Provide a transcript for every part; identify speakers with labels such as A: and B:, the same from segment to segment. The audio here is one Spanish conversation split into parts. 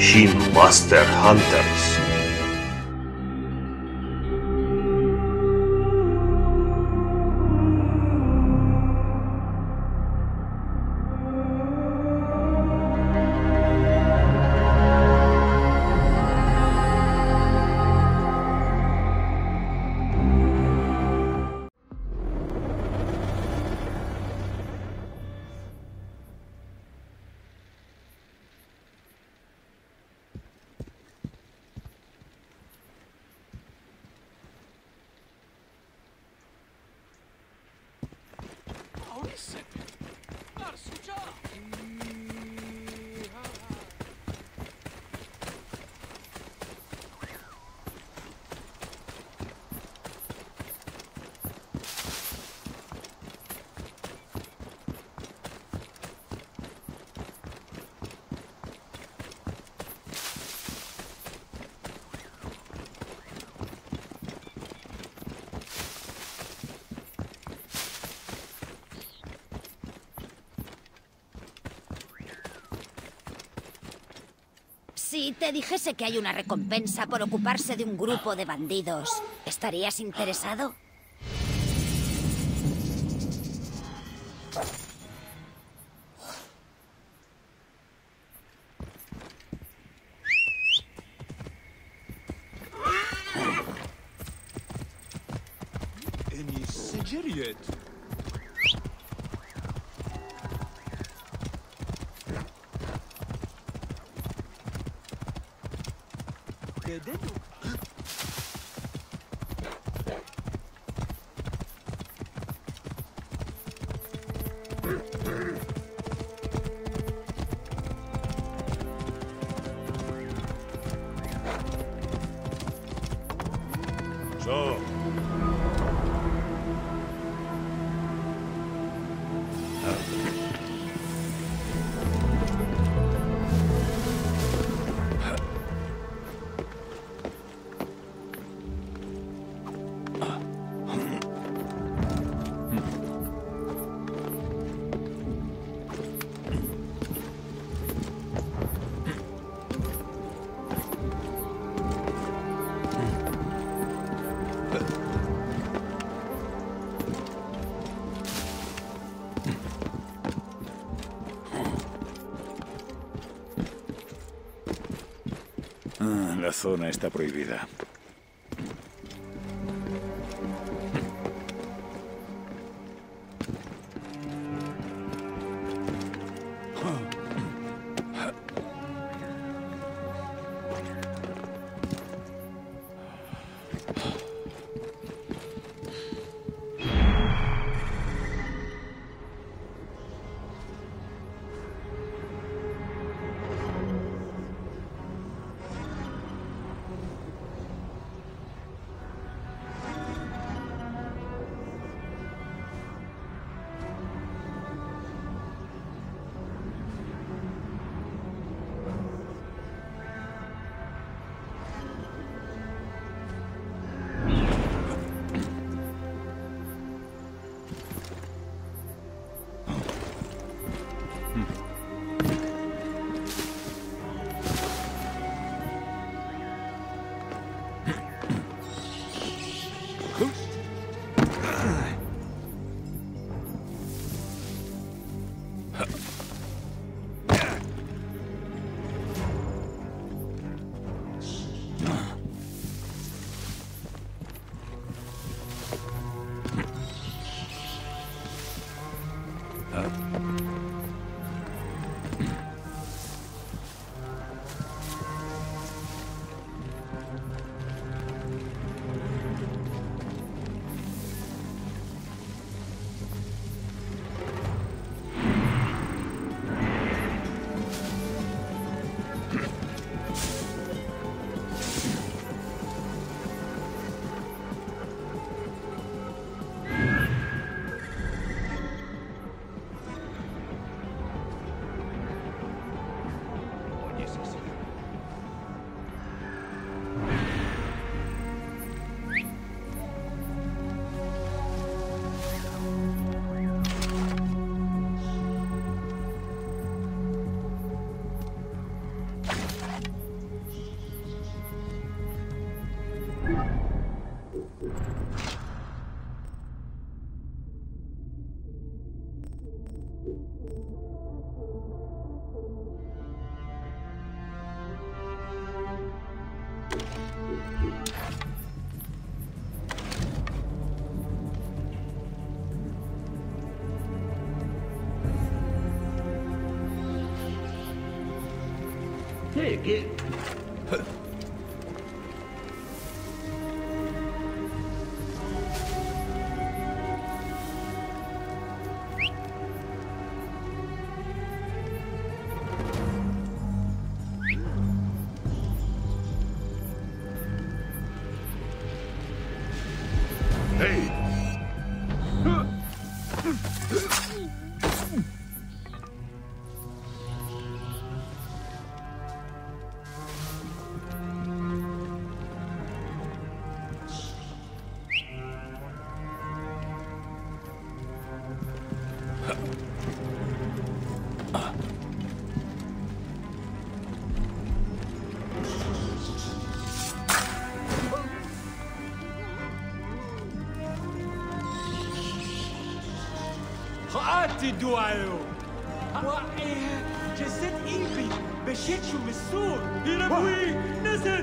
A: Shin Master Hunters.
B: Si te dijese que hay una recompensa por ocuparse de un grupo de bandidos, ¿estarías interesado?
C: La zona está prohibida.
D: ¿Qué?
E: تدعوا جسد إيبي بشيتشو من السور يربوي نزل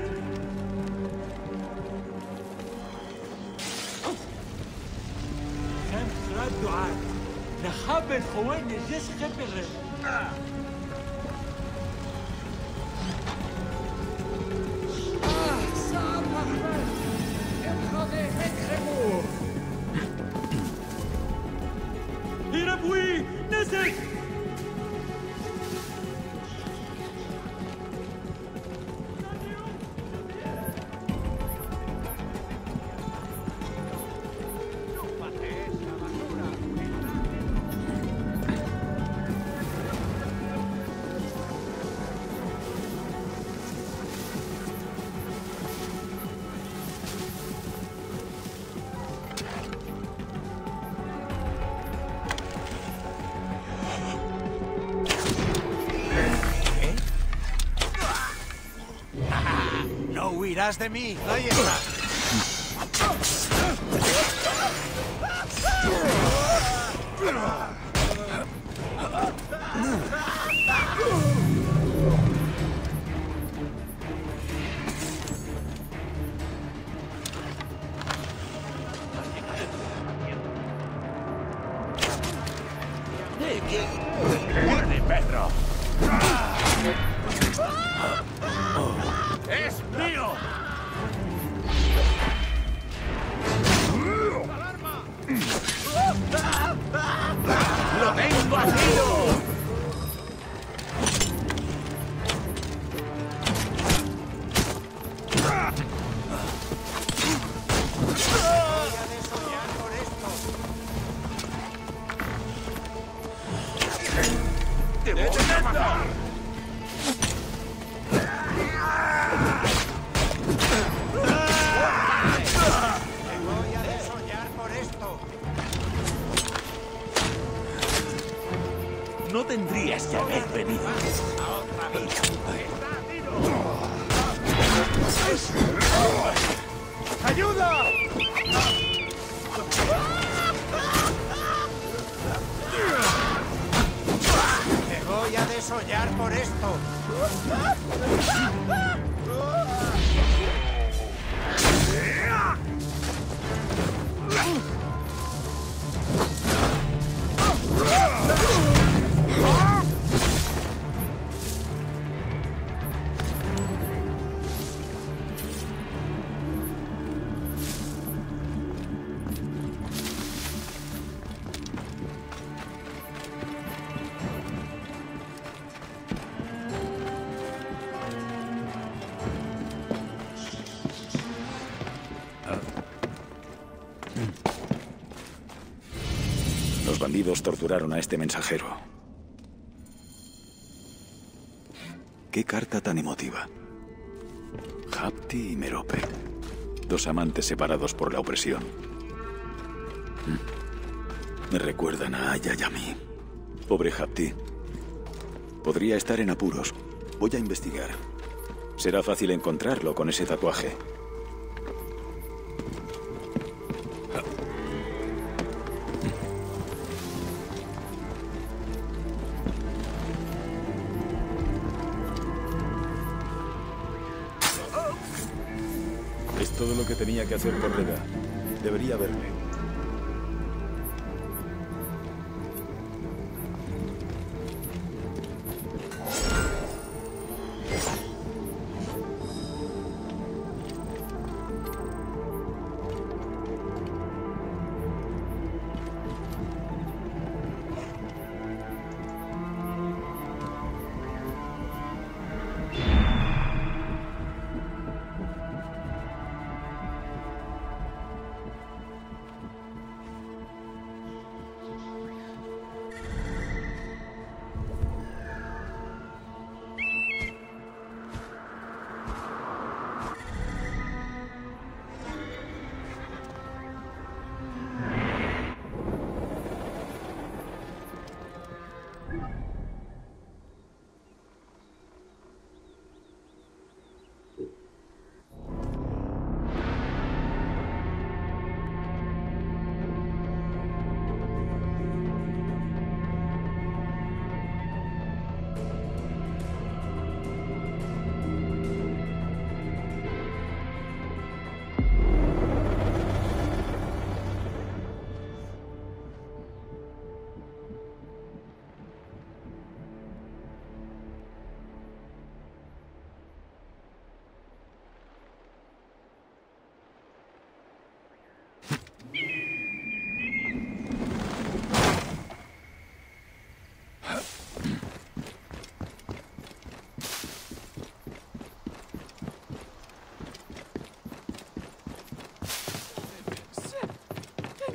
E: خمس رد عاد نخبر خوان الجيش خبر صعب أحمد انخذي هيك خمور يربوي نزل
F: ¡Huirás de mí! ¡Ahí está!
C: ¡Muerde, perro!
F: ¡Es mío!
C: ¡Lo tengo a tiro!
F: ¡Te voy a matar!
C: No tendrías que haber venido.
F: ¡Ayuda! Te voy a desollar por esto.
C: Los bandidos torturaron a este mensajero. Qué carta tan emotiva. Hapti y Merope. Dos amantes separados por la opresión. Me recuerdan a Aya y a mí. Pobre Hapti. Podría estar en apuros. Voy a investigar. Será fácil encontrarlo con ese tatuaje. Es todo lo que tenía que hacer por Reda. Debería verme.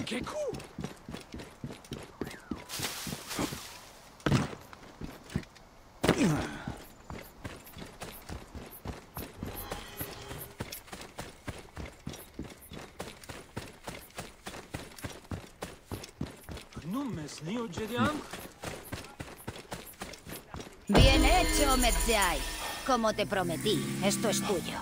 B: Bien hecho, Medjay. Como te prometí, esto es tuyo.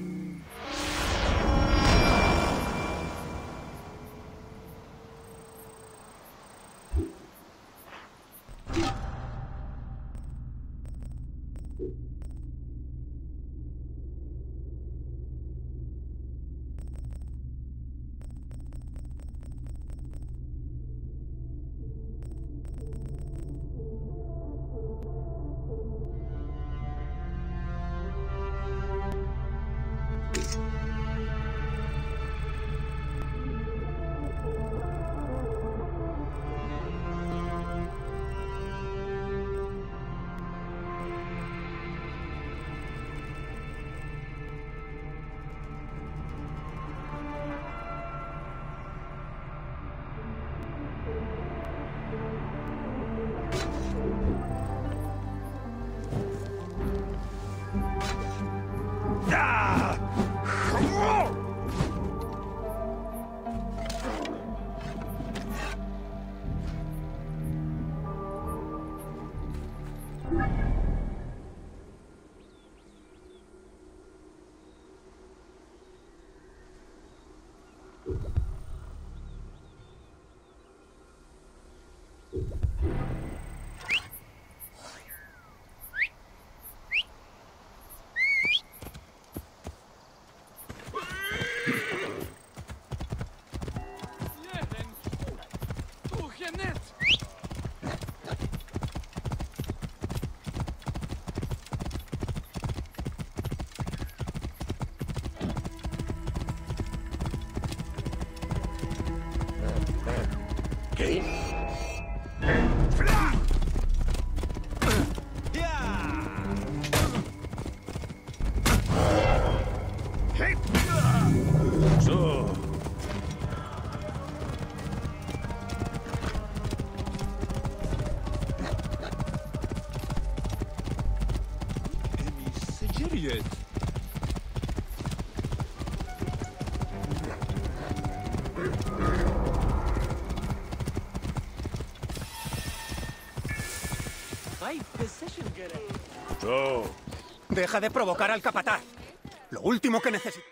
F: Deja de provocar al capataz. Lo último que necesito...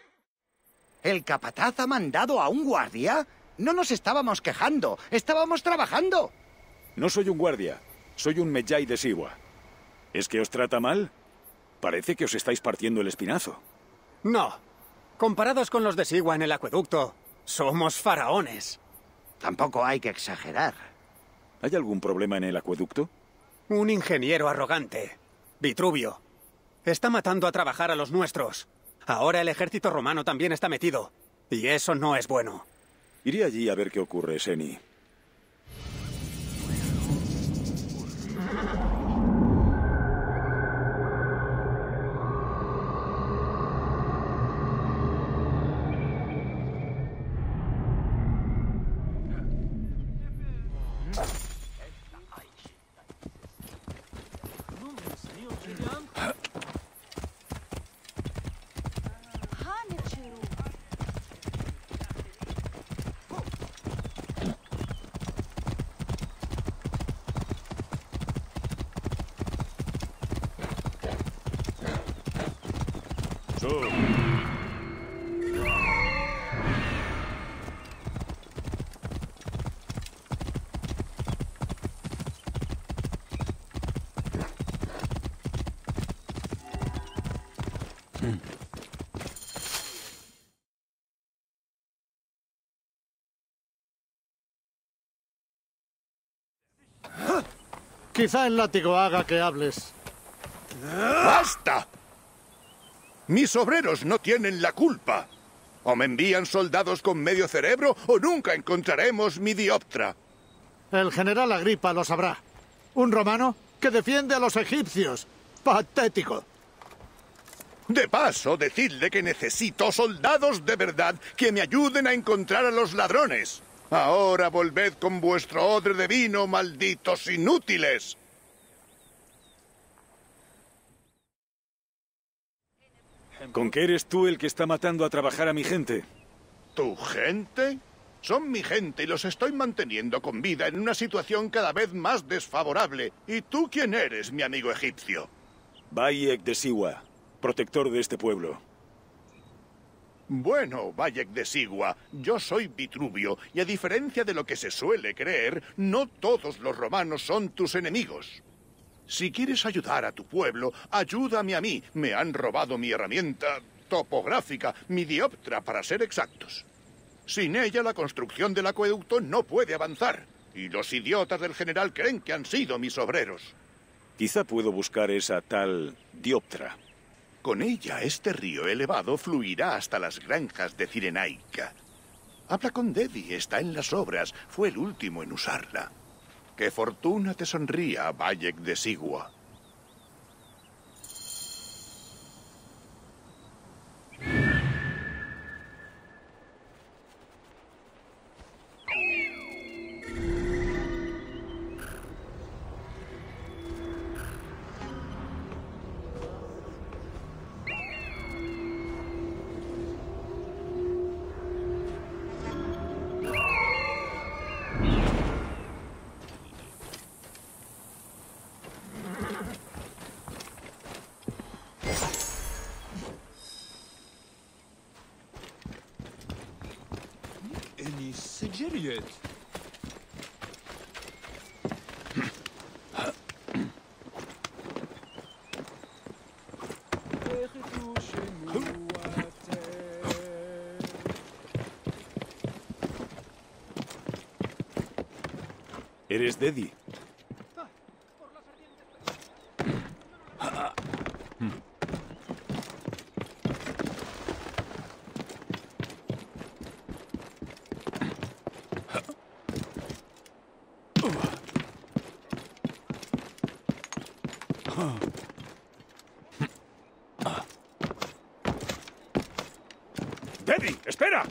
D: ¿El capataz ha mandado a un guardia? No nos estábamos quejando, estábamos trabajando.
C: No soy un guardia, soy un Medjay de Siwa. ¿Es que os trata mal? Parece que os estáis partiendo el espinazo.
F: No. Comparados con los de Siwa en el acueducto, somos faraones.
D: Tampoco hay que exagerar.
C: ¿Hay algún problema en el acueducto?
F: Un ingeniero arrogante, Vitruvio, está matando a trabajar a los nuestros. Ahora el ejército romano también está metido. Y eso no es bueno.
C: Iré allí a ver qué ocurre, Seni.
G: Quizá el látigo haga que hables.
H: ¡Basta! Mis obreros no tienen la culpa. O me envían soldados con medio cerebro o nunca encontraremos mi dioptra.
G: El general Agripa lo sabrá. Un romano que defiende a los egipcios. ¡Patético!
H: De paso, decidle que necesito soldados de verdad que me ayuden a encontrar a los ladrones. Ahora volved con vuestro odre de vino, malditos inútiles.
C: ¿Con qué eres tú el que está matando a trabajar a mi gente?
H: ¿Tu gente? Son mi gente y los estoy manteniendo con vida en una situación cada vez más desfavorable. ¿Y tú quién eres, mi amigo egipcio?
C: Bayek de Siwa, protector de este pueblo.
H: Bueno, Bayek de Siwa, yo soy Vitruvio, y a diferencia de lo que se suele creer, no todos los romanos son tus enemigos. Si quieres ayudar a tu pueblo, ayúdame a mí. Me han robado mi herramienta topográfica, mi dioptra, para ser exactos. Sin ella, la construcción del acueducto no puede avanzar. Y los idiotas del general creen que han sido mis obreros.
C: Quizá puedo buscar esa tal dioptra.
H: Con ella, este río elevado fluirá hasta las granjas de Cirenaica. Habla con Dedi, está en las obras. Fue el último en usarla. ¡Qué fortuna te sonría, Bayek de Siwa!
E: سجلت
C: ¿Eres Dedi?
H: ¡Dedi, espera!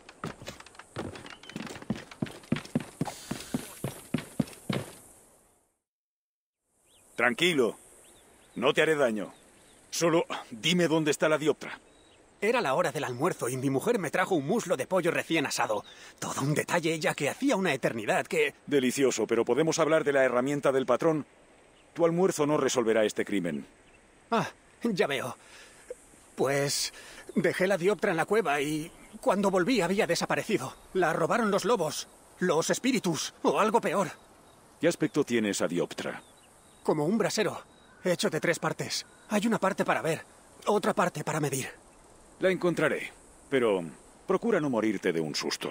C: Tranquilo. No te haré daño. Solo dime dónde está la dioptra.
F: Era la hora del almuerzo y mi mujer me trajo un muslo de pollo recién asado. Todo un detalle, ya que hacía una eternidad que...
C: Delicioso, pero ¿podemos hablar de la herramienta del patrón? Tu almuerzo no resolverá este crimen.
F: Ah, ya veo. Pues dejé la dioptra en la cueva y cuando volví había desaparecido. La robaron los lobos, los espíritus o algo peor.
C: ¿Qué aspecto tiene esa dioptra?
F: Como un brasero, hecho de 3 partes. Hay una parte para ver, otra parte para medir.
C: La encontraré, pero procura no morirte de un susto.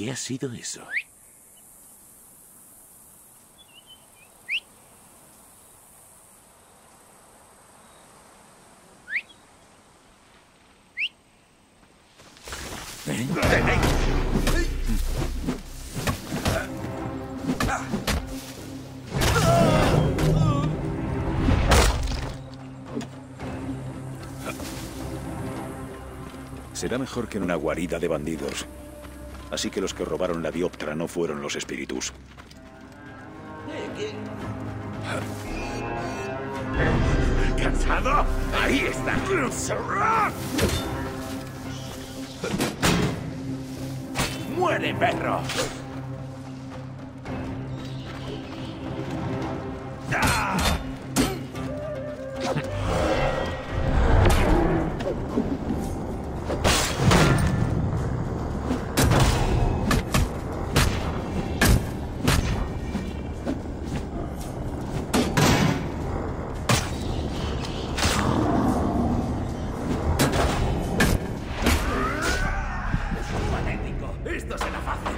I: ¿Qué ha sido eso?
C: Será mejor que en una guarida de bandidos. Así que los que robaron la dioptra no fueron los espíritus.
I: ¿Cansado? ¡Ahí está! ¡Muere, perro! Esto será fácil.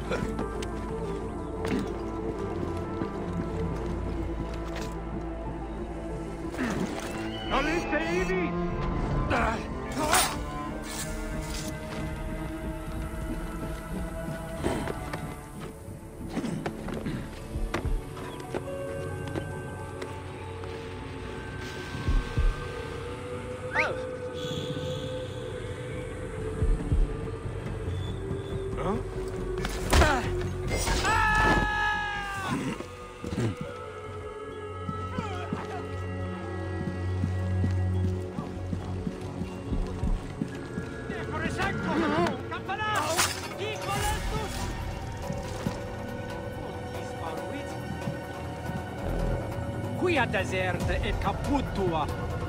J: Qui a desert e caputtua.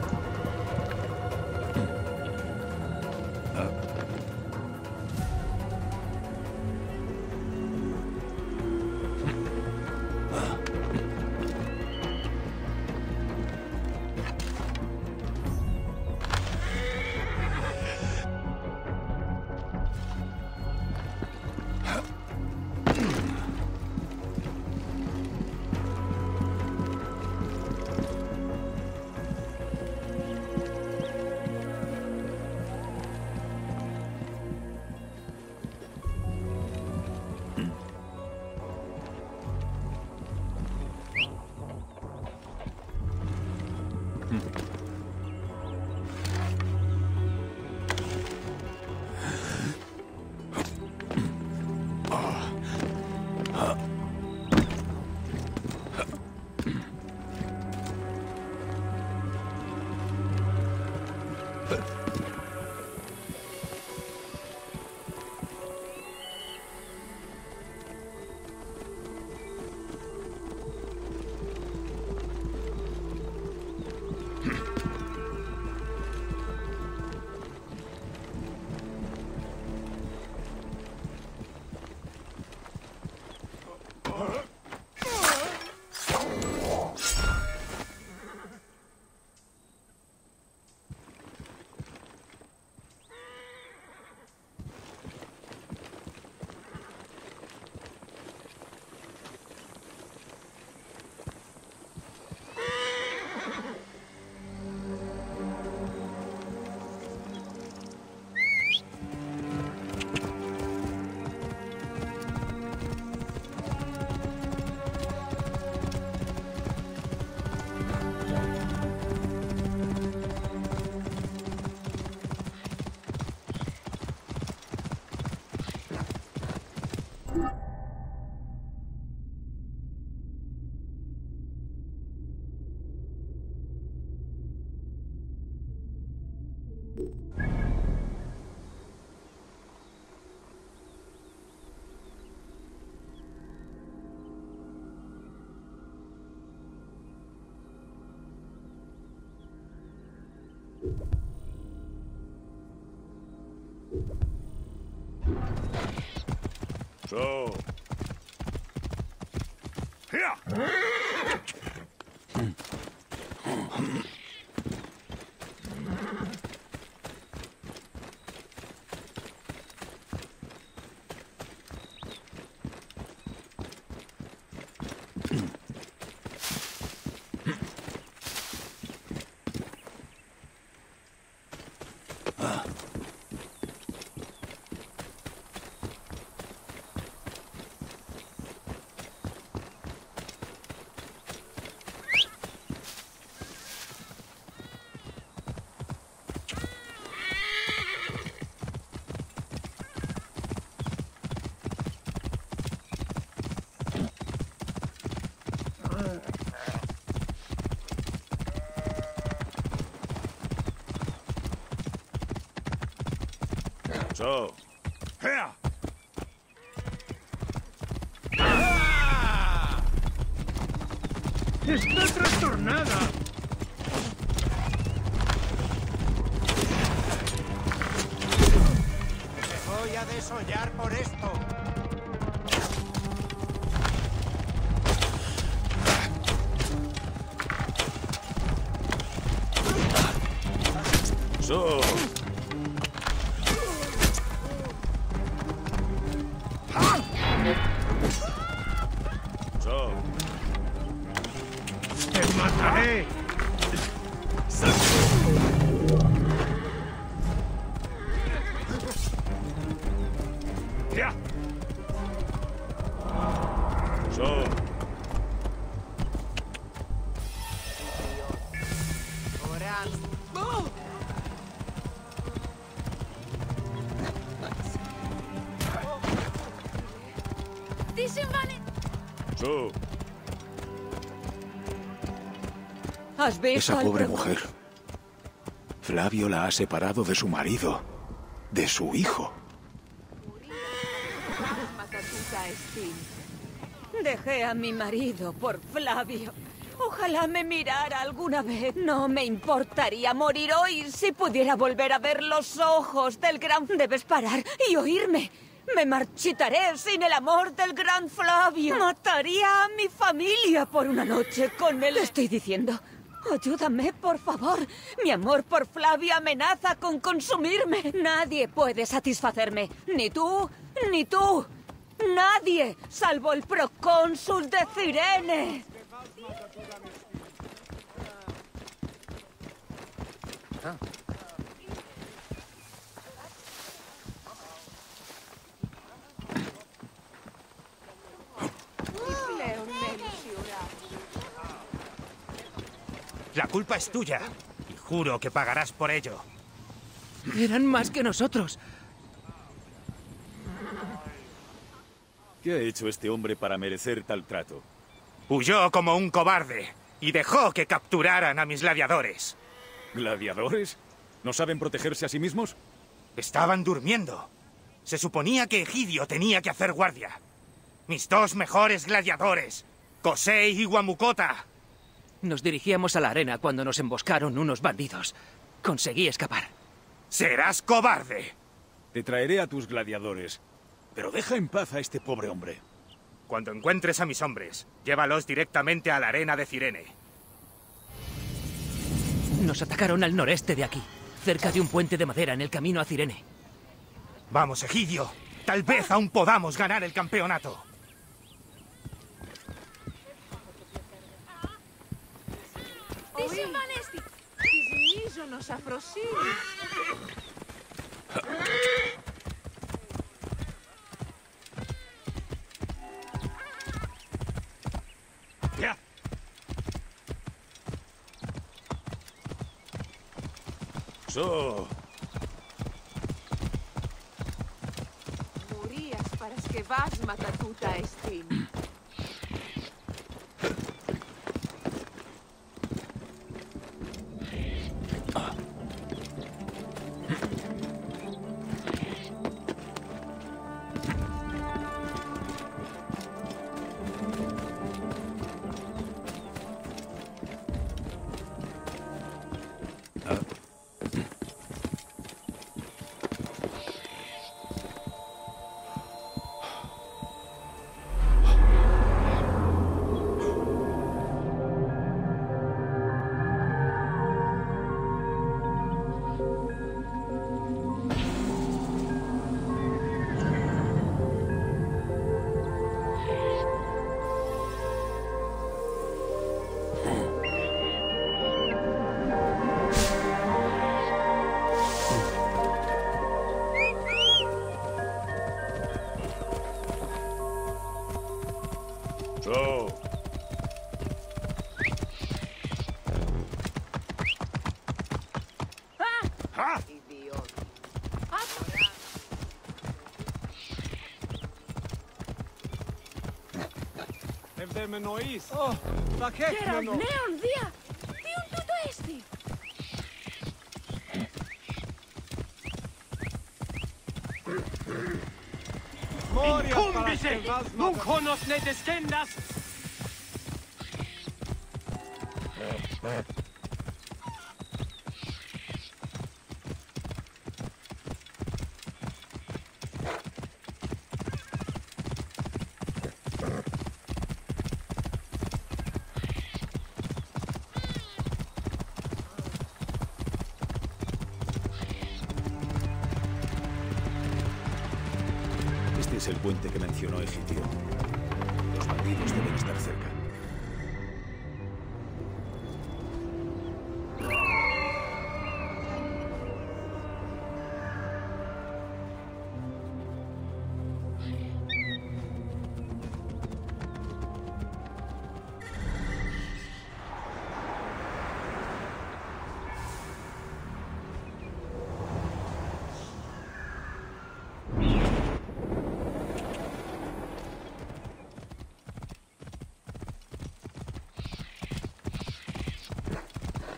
H: So. Here. So. Here.
E: ¡Está trastornada!
D: Me voy a desollar por esto.
C: So.
K: ¿Has visto
C: Esa
K: al
C: pobre
K: pro-
C: mujer. Flavio la ha separado de su marido, de su hijo.
K: Dejé a mi marido por Flavio. Ojalá me mirara alguna vez. No me importaría morir hoy si pudiera volver a ver los ojos del gran... Debes parar y oírme. Me marchitaré sin el amor del gran Flavio. Mataría a mi familia por una noche con él. Estoy diciendo... Ayúdame, por favor. Mi amor por Flavio amenaza con consumirme. Nadie puede satisfacerme. Ni tú, ni tú. Nadie, salvo el procónsul de Cirene.
L: La culpa es tuya. Y juro que pagarás por ello.
I: Eran más que nosotros.
C: ¿Qué ha hecho este hombre para merecer tal trato?
L: Huyó como un cobarde y dejó que capturaran a mis gladiadores.
C: ¿Gladiadores? ¿No saben protegerse a sí mismos?
L: Estaban durmiendo. Se suponía que Egidio tenía que hacer guardia. Mis dos mejores gladiadores, Kosei y Guamucota.
I: Nos dirigíamos a la arena cuando nos emboscaron unos bandidos. Conseguí escapar.
L: ¡Serás cobarde!
C: Te traeré a tus gladiadores. Pero deja en paz a este pobre hombre.
L: Cuando encuentres a mis hombres, llévalos directamente a la arena de Cirene.
I: Nos atacaron al noreste de aquí, cerca de un puente de madera en el camino a Cirene.
L: Vamos, Egidio. Tal vez aún podamos ganar el campeonato.
C: ¡Ya! ¡So!
M: Μουρίας παρασκευάσματα τούτα εστίν.
C: ¡So!
M: Ah! Ιδιών.
J: Ευδαιμενοείς.
K: Κεραυνέων δια. Ποιον τούτο έστι.
J: Incúmbise! Nunc honos ne descendas!
C: Este es el puente que mencionó Egidio. Los bandidos deben estar cerca.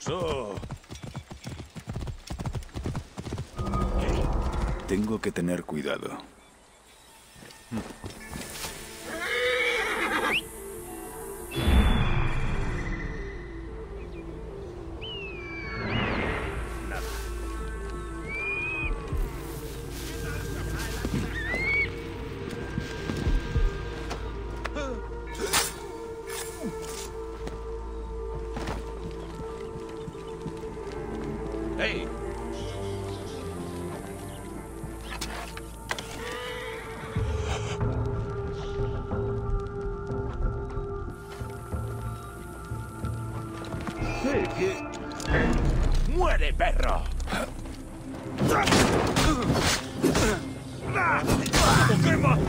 N: pasó?
C: Tengo que tener cuidado.
N: ¡Hey! ¡Muere, perro! ¿Qué más?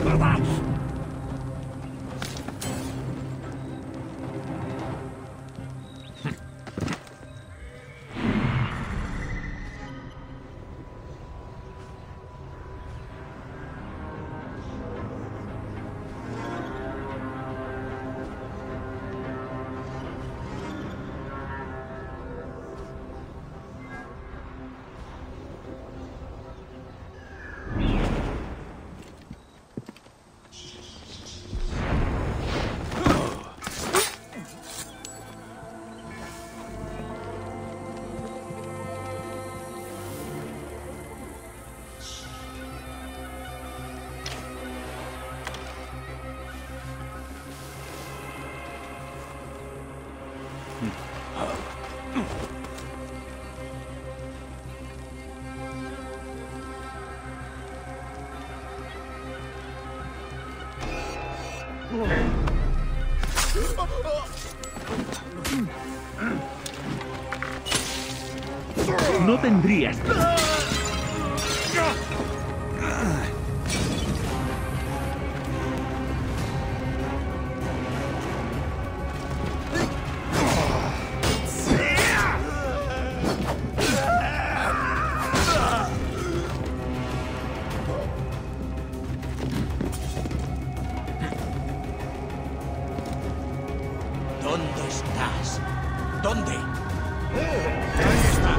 E: No tendrías...
L: ¿Dónde estás? ¿Dónde?
N: ¡Ahí está!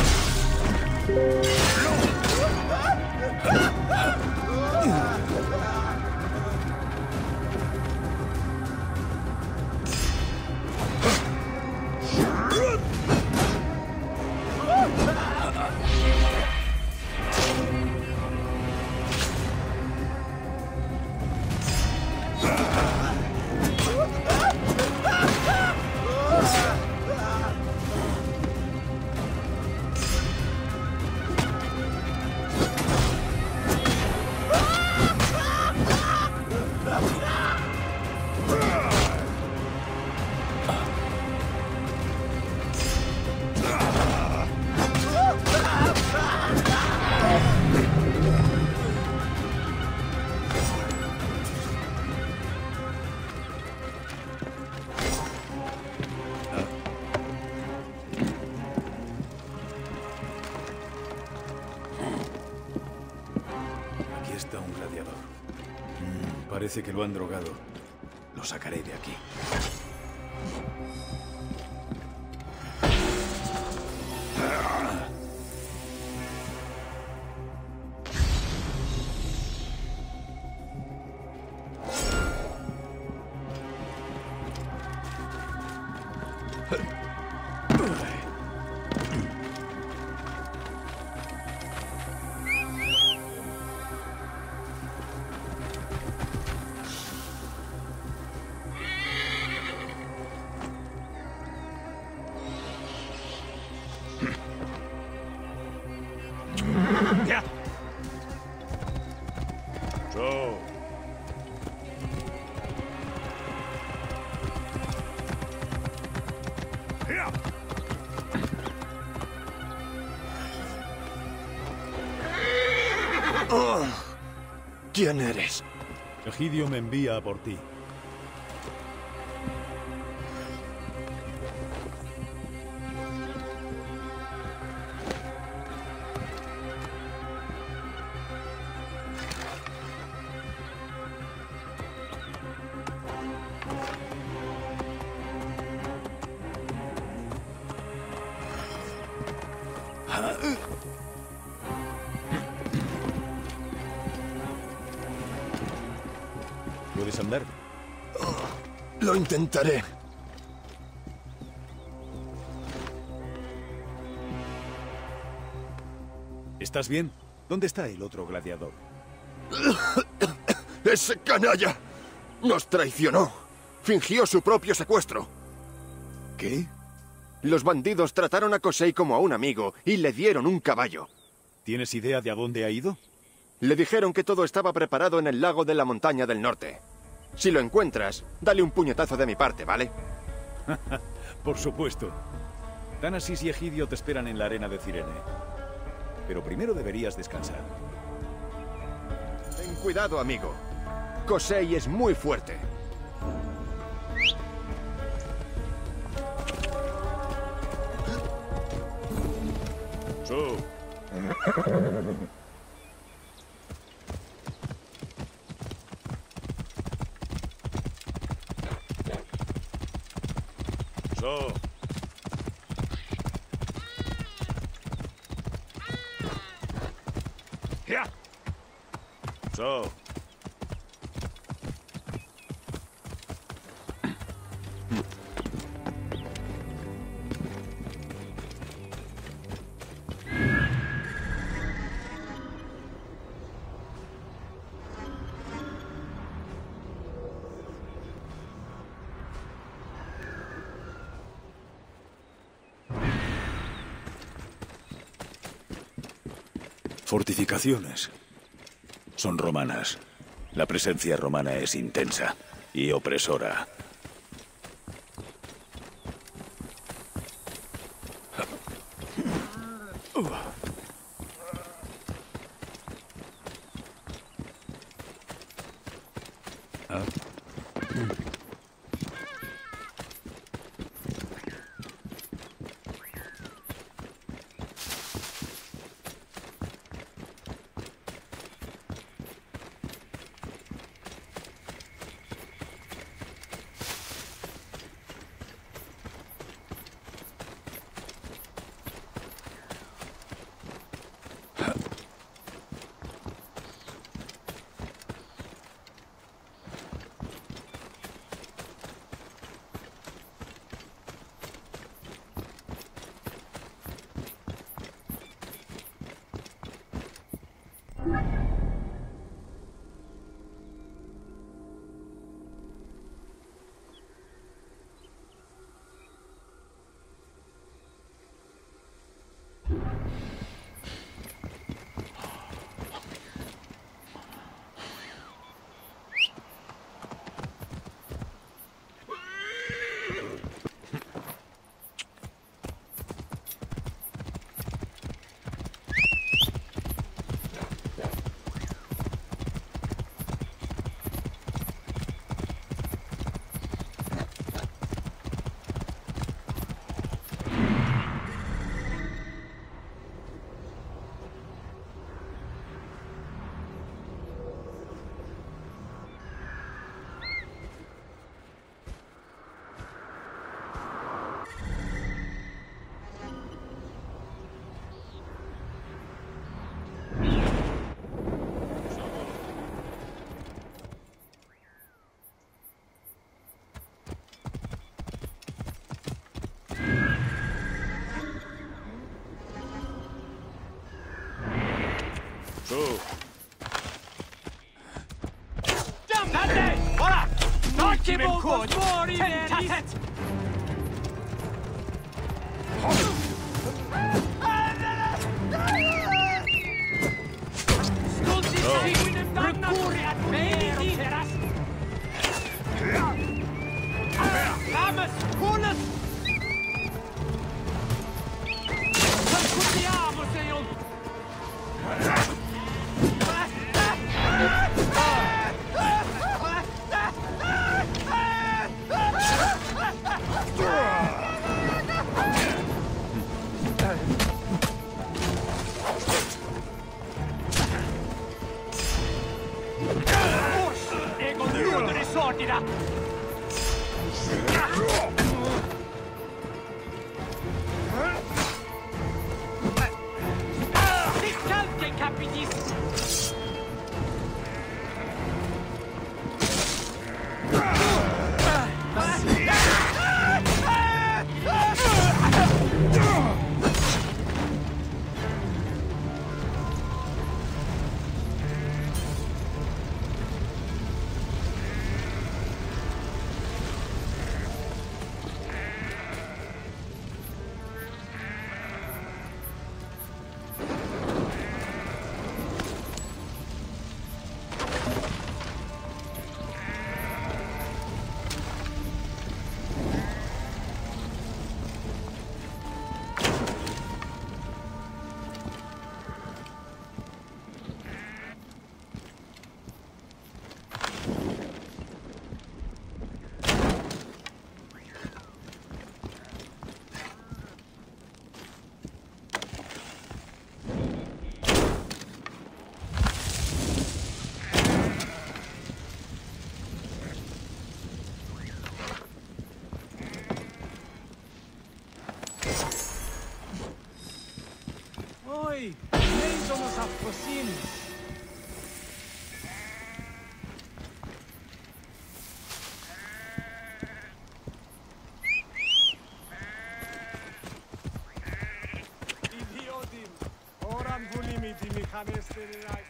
C: Aquí está un gladiador. Parece que lo han drogado. Lo sacaré de aquí.
N: So.
F: Oh, ¿quién eres?
N: Egidio me envía a por ti.
C: ¿Puedes andar?
O: Lo intentaré.
C: ¿Estás bien? ¿Dónde está el otro gladiador?
O: ¡Ese canalla! Nos traicionó. Fingió su propio secuestro.
C: ¿Qué?
O: Los bandidos trataron a Kosei como a un amigo y le dieron un caballo.
C: ¿Tienes idea de a dónde ha ido?
O: Le dijeron que todo estaba preparado en el lago de la montaña del norte. Si lo encuentras, dale un puñetazo de mi parte, ¿vale?
C: Por supuesto. Thanasis y Egidio te esperan en la arena de Cirene. Pero primero deberías descansar.
O: Ten cuidado, amigo. Kosei es muy fuerte.
C: So. So.
N: Here.
C: So. Fortificaciones. Son romanas. La presencia romana es intensa y opresora.
J: Noi somos assassinos. Idiotin. Oran volimiti mechaniste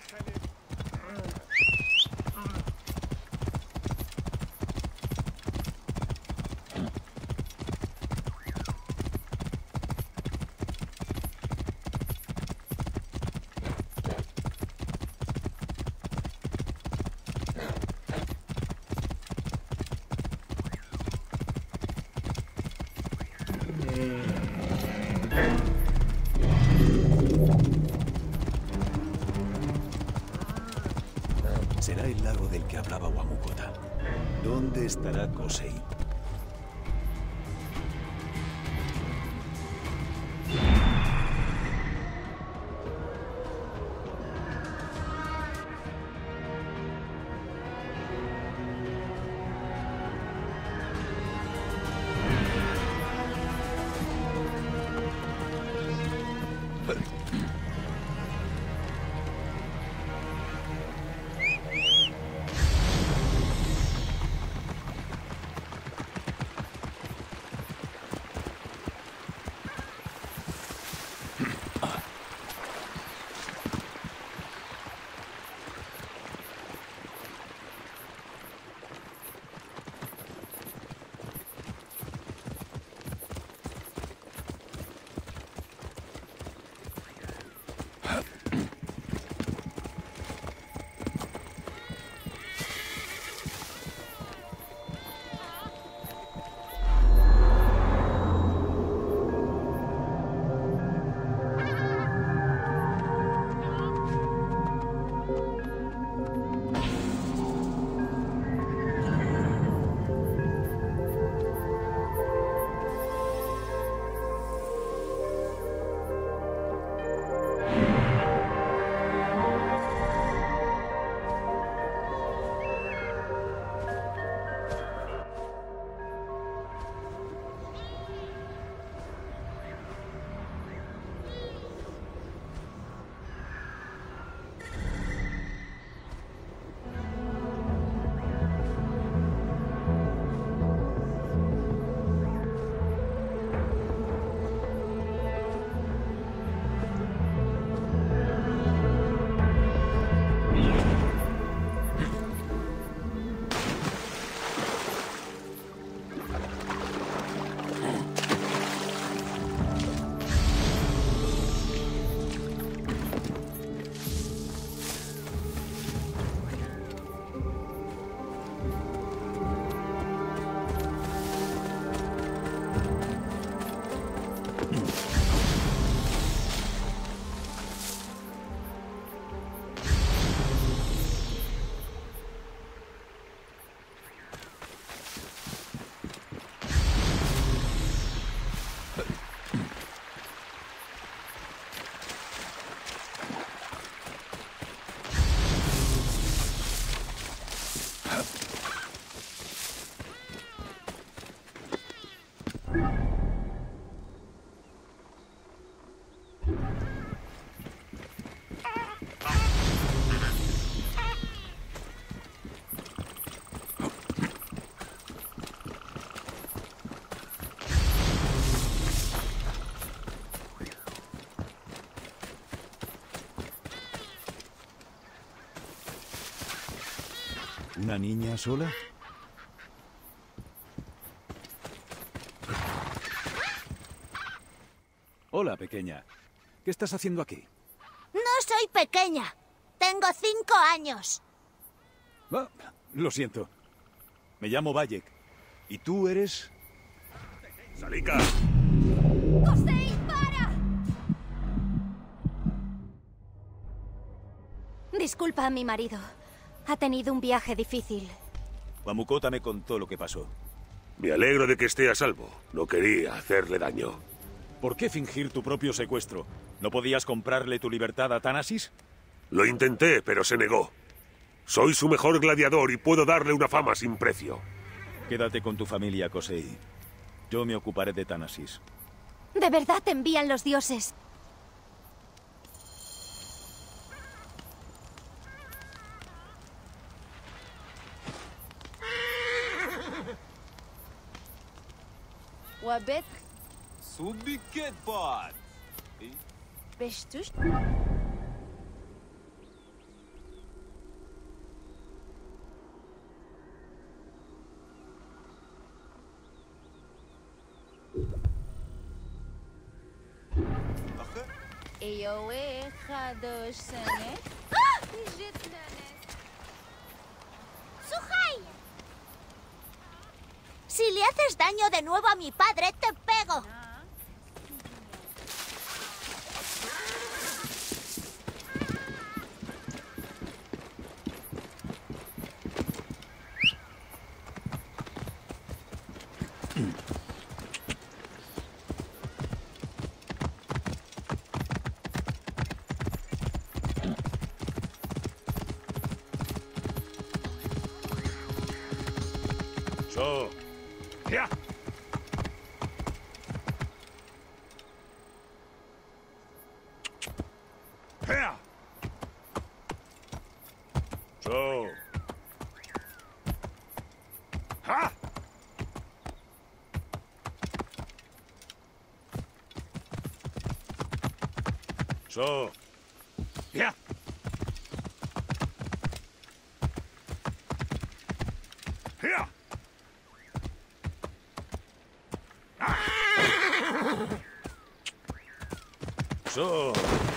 C: Será el lago del que hablaba Wamukota. ¿Dónde estará Kosei? ¿Una niña sola? Hola, pequeña. ¿Qué estás haciendo aquí?
B: No soy pequeña. Tengo 5 años.
C: Ah, lo siento. Me llamo Bayek. ¿Y tú eres...?
A: ¡Salika!
B: ¡Kosei, para! Disculpa a mi marido. Ha tenido un viaje difícil.
C: Wamukota me contó lo que pasó.
A: Me alegro de que esté a salvo. No quería hacerle daño.
C: ¿Por qué fingir tu propio secuestro? ¿No podías comprarle tu libertad a Thanasis?
A: Lo intenté, pero se negó. Soy su mejor gladiador y puedo darle una fama sin precio.
C: Quédate con tu familia, Kosei. Yo me ocuparé de Thanasis.
B: De verdad te envían los dioses.
M: وبتر
E: صوبي كتبات
M: بشتوش ايوه خدوش سنة جتنا
B: ¡Suhei! Si le haces daño de nuevo a mi padre, te pego.
A: So. ¡Ya! ¡Ya! So. ¡Ja! So. ¡Ya! ¡Ya! So.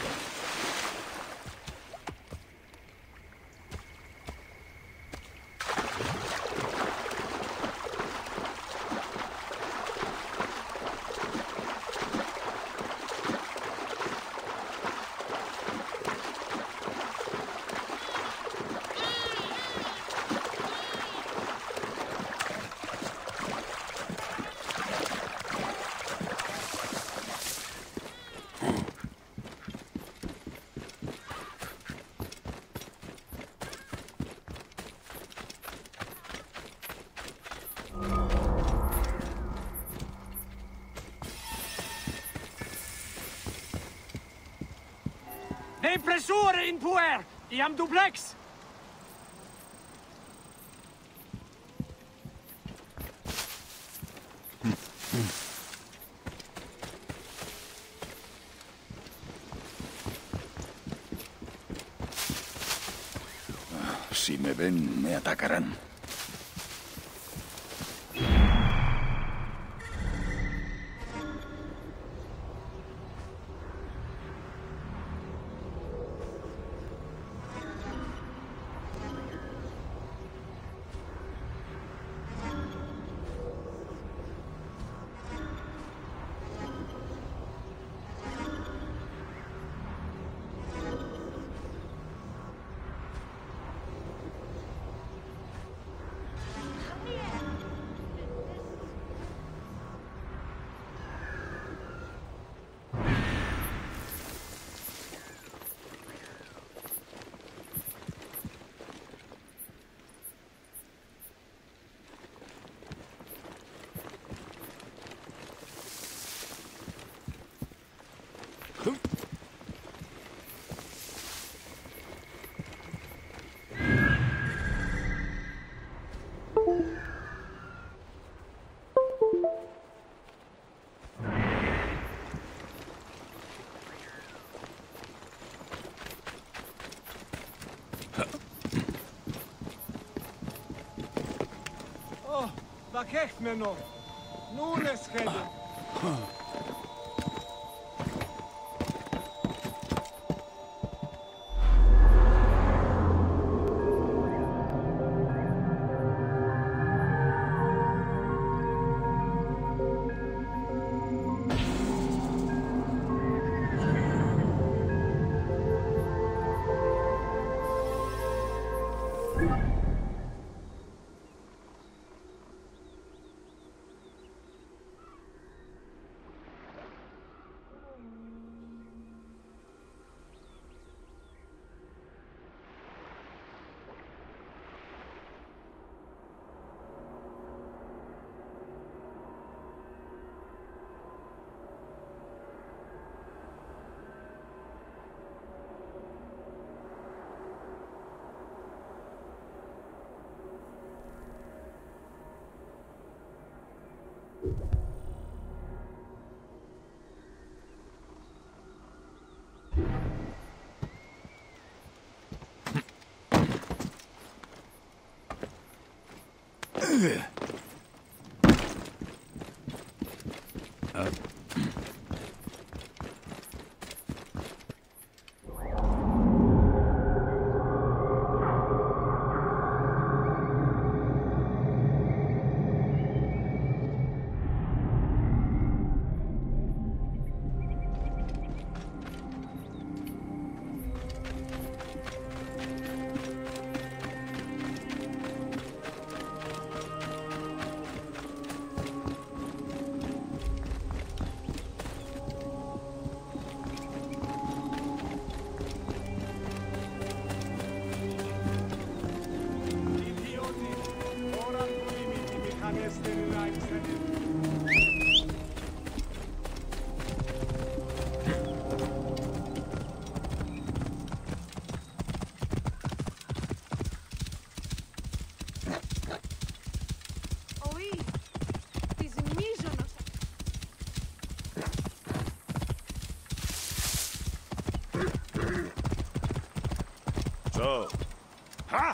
J: De pressure in puer! I am duplex!
C: Si me ven, me atacarán.
J: Oh, vakech meno. Nun es rede.
N: So.
L: Ha!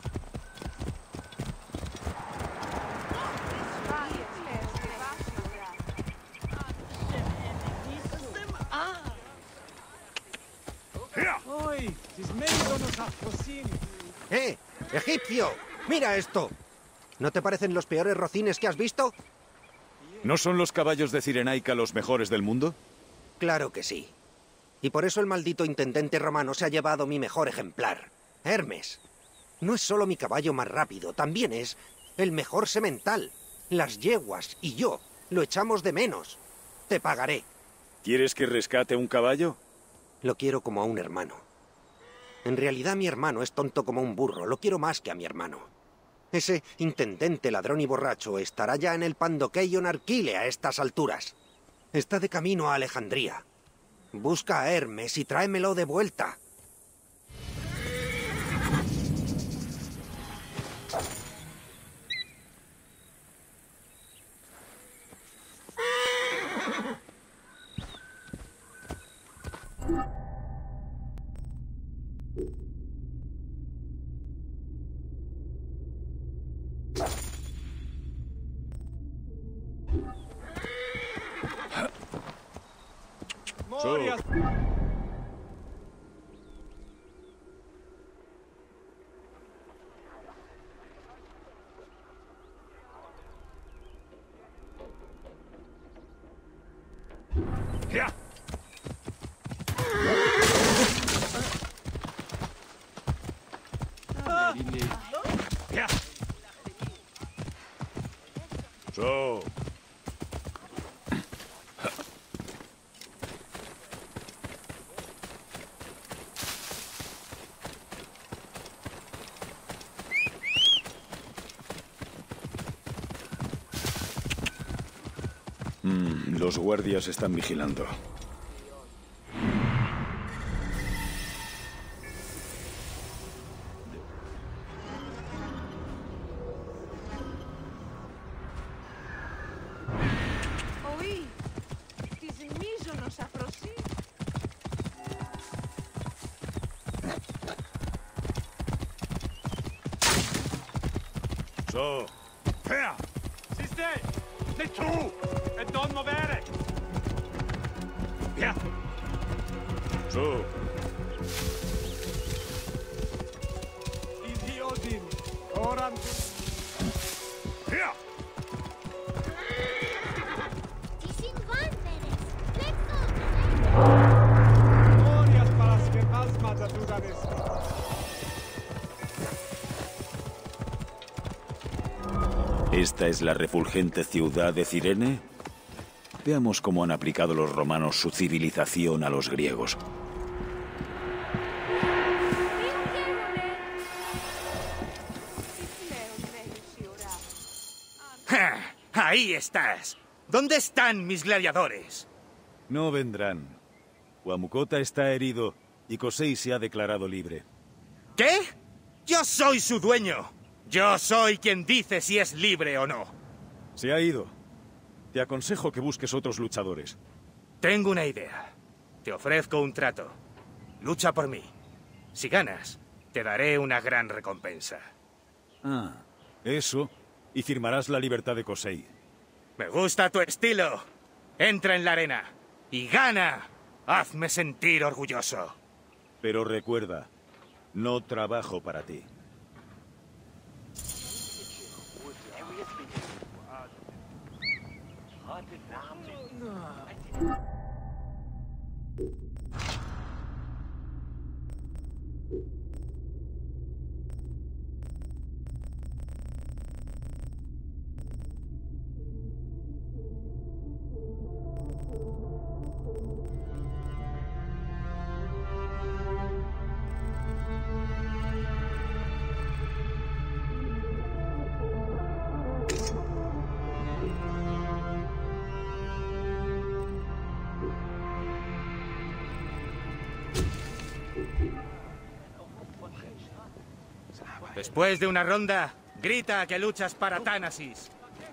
P: ¡Egipcio! ¡Mira esto! ¿No te parecen los peores rocines que has visto?
C: ¿No son los caballos de Cirenaica los mejores del mundo?
P: Claro que sí. Y por eso el maldito intendente romano se ha llevado mi mejor ejemplar, Hermes. No es solo mi caballo más rápido, también es el mejor semental. Las yeguas y yo lo echamos de menos. Te pagaré.
C: ¿Quieres que rescate un caballo?
P: Lo quiero como a un hermano. En realidad mi hermano es tonto como un burro. Lo quiero más que a mi hermano. Ese intendente ladrón y borracho estará ya en el Pandokeion Arquile a estas alturas. Está de camino a Alejandría. Busca a Hermes y tráemelo de vuelta.
N: So.
C: Los guardias están vigilando.
N: So.
E: Fer! Siste! Stai giù! E non muovere! Via!
N: So.
E: Easy Odin! Oran! Via! Glorias para las que más mataduras.
C: ¿Esta es la refulgente ciudad de Cirene? Veamos cómo han aplicado los romanos su civilización a los griegos.
L: ¡Ja! ¡Ahí estás! ¿Dónde están mis gladiadores?
N: No vendrán. Huamukota está herido y Kosei se ha declarado libre.
L: ¿Qué? Yo soy su dueño. Yo soy quien dice si es libre o no.
N: Se ha ido. Te aconsejo que busques otros luchadores.
L: Tengo una idea. Te ofrezco un trato. Lucha por mí. Si ganas, te daré una gran recompensa.
N: Ah, eso y firmarás la libertad de Kosei.
L: Me gusta tu estilo. Entra en la arena y gana. Hazme sentir orgulloso.
N: Pero recuerda, no trabajo para ti.
L: Después de una ronda, grita que luchas para Thanasis.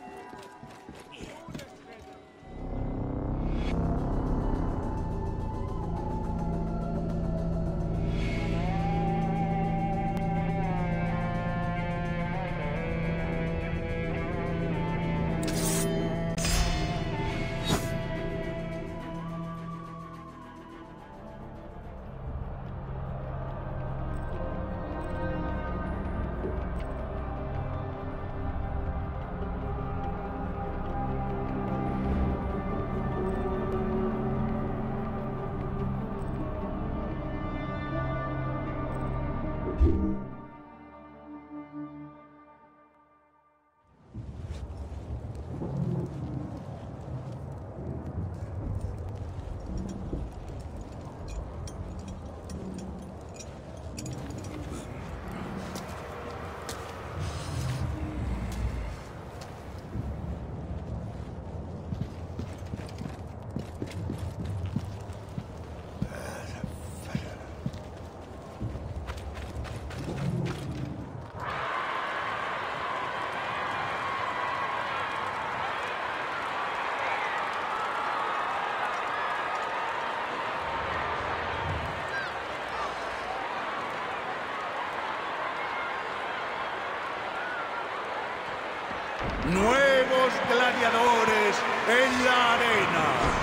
H: Nuevos gladiadores en la arena.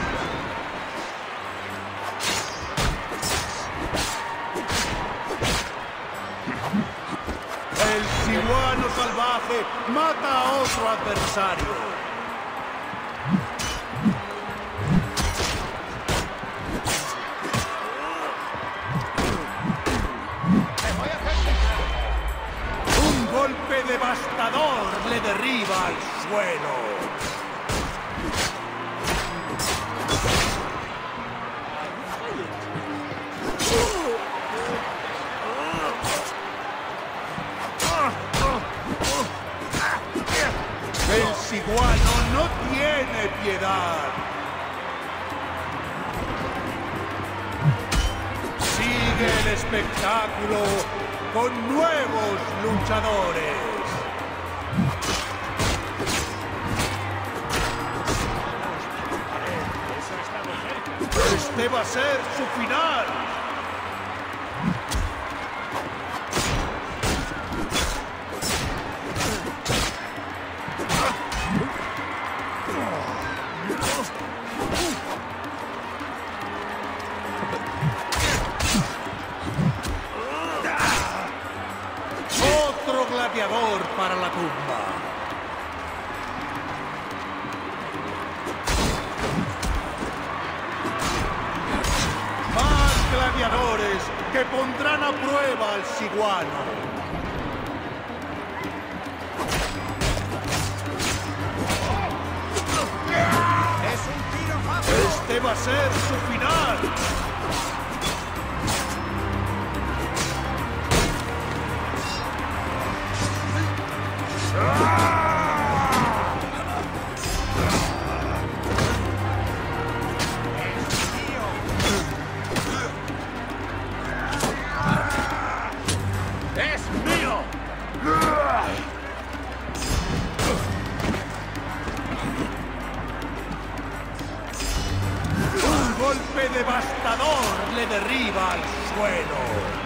H: El sihuano salvaje mata a otro adversario. Un golpe devastador le derriba al suelo. El siguano no tiene piedad. Sigue el espectáculo con nuevos luchadores. Este va a ser su final. Otro gladiador para la tumba. Más gladiadores que pondrán a prueba al siguano. Este va a ser su final. ¡Es mío! Un golpe devastador le derriba al suelo.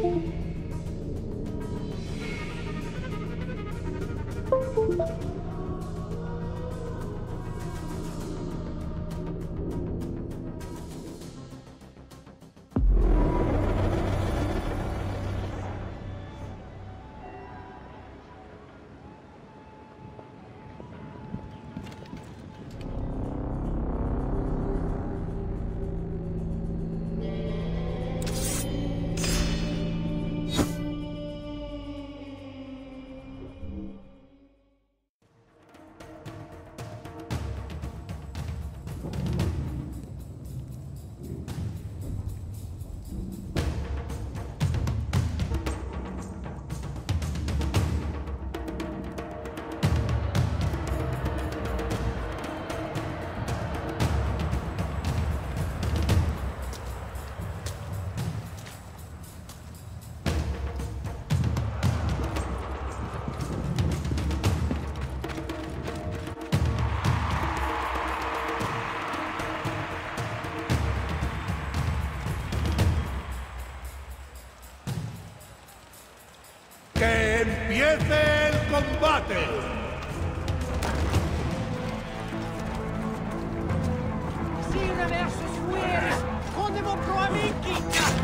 Q: ¡Que empiece el combate!
J: Sire versus Fueris! Rendez-vous pro amici!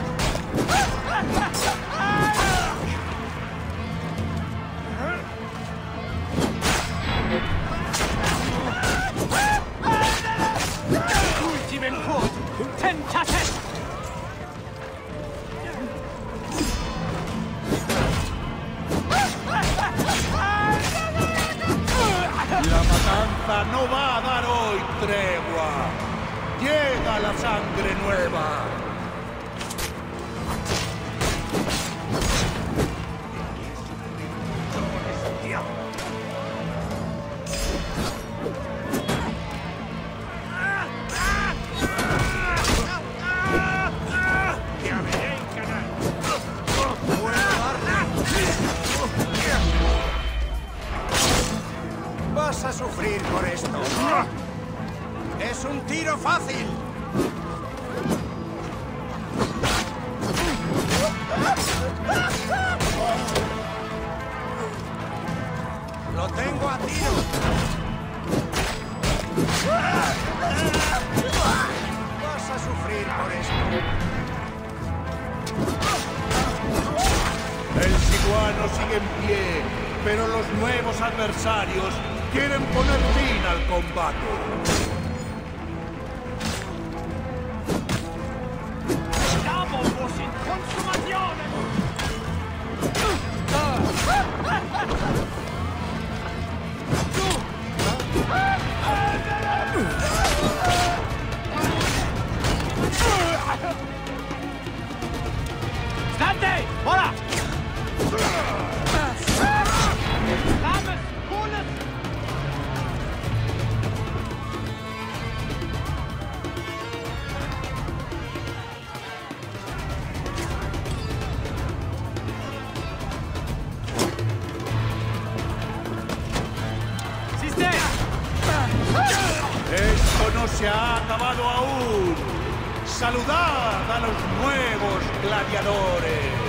J: Ultimate Hood! Tentatet!
Q: La matanza no va a dar hoy tregua. Llega la sangre nueva.
P: Vas a sufrir por esto. ¡Es un tiro fácil! ¡Lo tengo a tiro! Vas a sufrir por esto.
Q: El Siguano sigue en pie, pero los nuevos adversarios quieren poner fin al combate.
J: Stavo vos in consumazione! State! Ora! Lames! Kulis!
Q: Esto no se ha acabado aún. Saludad a los nuevos gladiadores.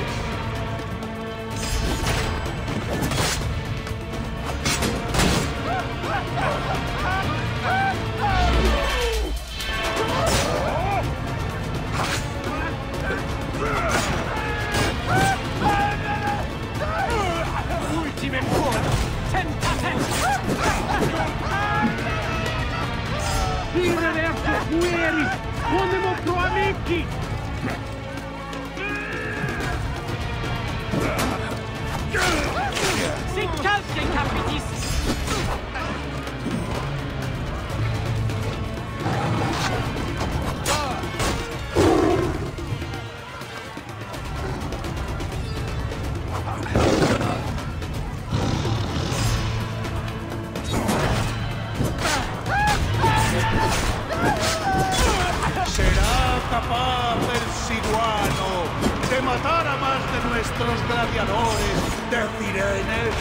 J: Ultime Hood! Tentatet! Sire versus Fueris! Rendez-vous pro amici! Si calce, capitis!
Q: ¿Será capaz el Siguano de matar a más de nuestros gladiadores de Cirenes?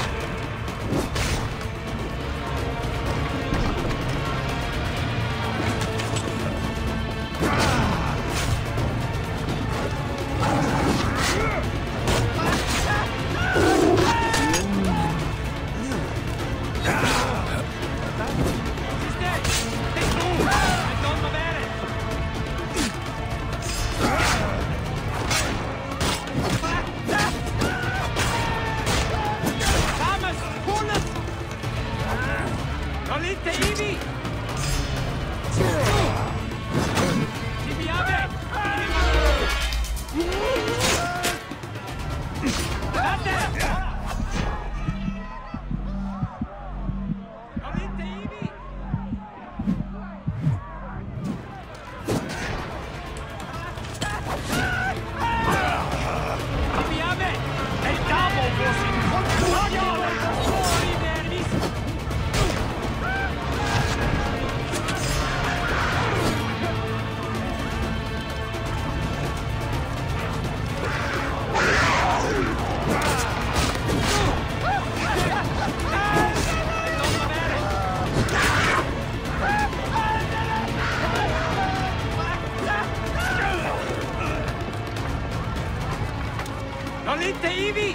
J: Nolite Ivy!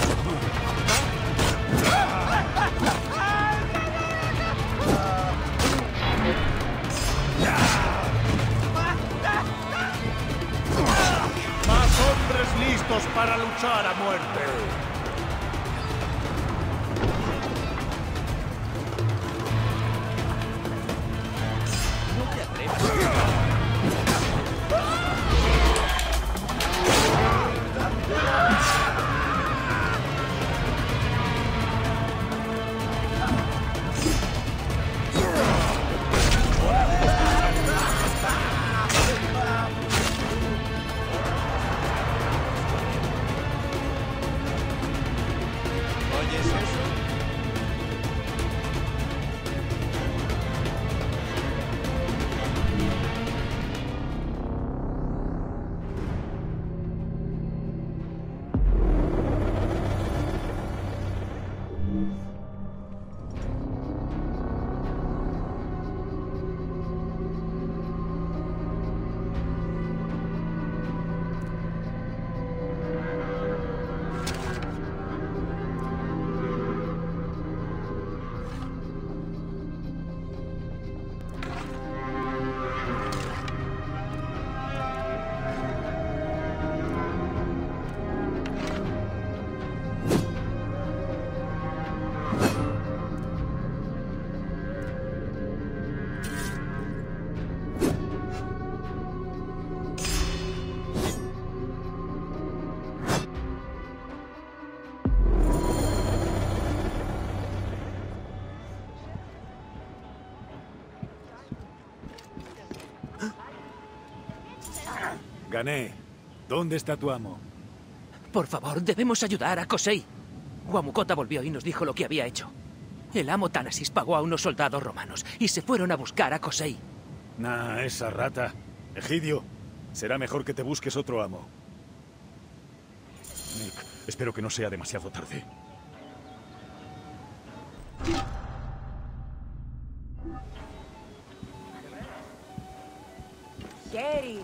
Q: Más hombres listos para luchar a muerte.
L: ¿Oyes eso?
N: Gané. ¿Dónde está tu amo?
I: Por favor, debemos ayudar a Kosei. Huamukota volvió y nos dijo lo que había hecho. El amo Thanasis pagó a unos soldados romanos y se fueron a buscar a Kosei.
N: Nah, esa rata. Egidio, será mejor que te busques otro amo. Nick, espero que no sea demasiado tarde.
K: Gary.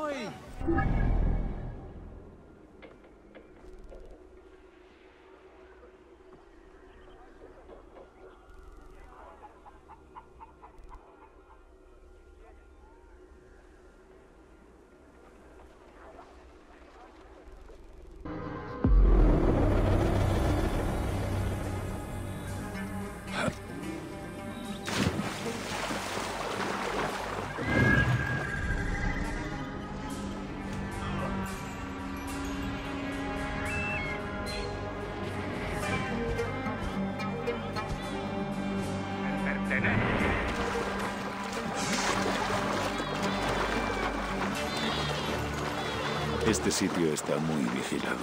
C: Este sitio está muy vigilado.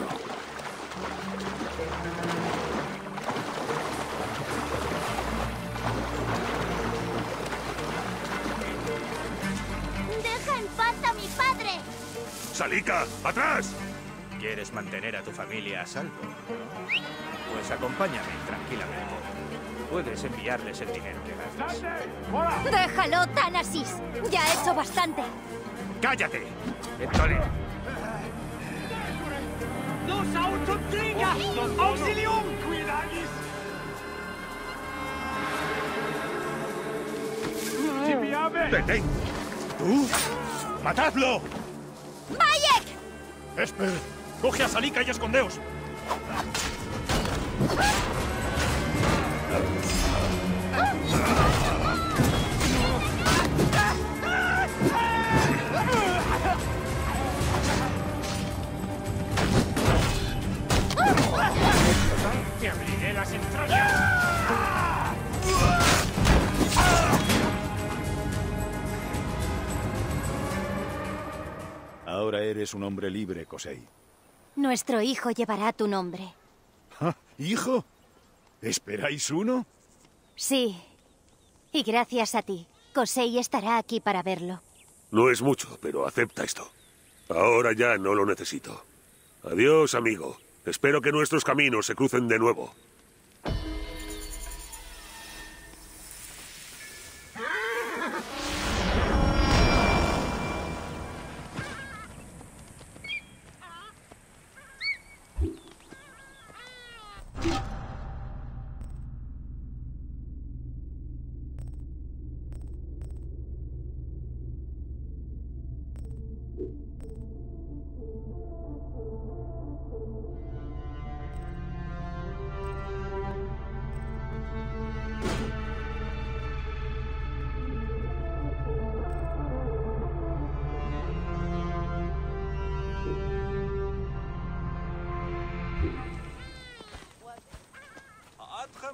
B: ¡Deja en paz a mi padre!
A: ¡Salika! ¡Atrás!
L: ¿Quieres mantener a tu familia a salvo? Pues acompáñame tranquilamente. Puedes enviarles el dinero que gastes.
B: ¡Déjalo, Thanasis! ¡Ya ha hecho bastante!
L: ¡Cállate! Entonces,
J: Los Autoträger! Los Auxilium!
Q: ¡Detén! ¿Tú? ¡Matadlo!
B: ¡Bayek!
Q: Esper, coge a Salika y escondeos.
J: ¡Te abriré las entrañas!
N: Ahora eres un hombre libre, Kosei.
B: Nuestro hijo llevará tu nombre.
N: ¿Ah, ¿hijo? ¿Esperáis uno?
B: Sí. Y gracias a ti, Kosei estará aquí para verlo.
A: No es mucho, pero acepta esto. Ahora ya no lo necesito. Adiós, amigo. Espero que nuestros caminos se crucen de nuevo.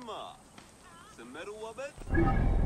R: اسمع سمر وبت